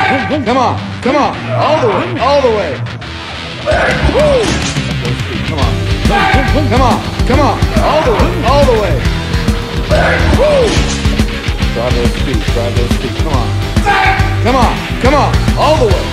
Come on, come on, all the way, all the way. Woo! Come on, come on, come on, all the way. Woo! Drive those feet, come on. Come on, all the way.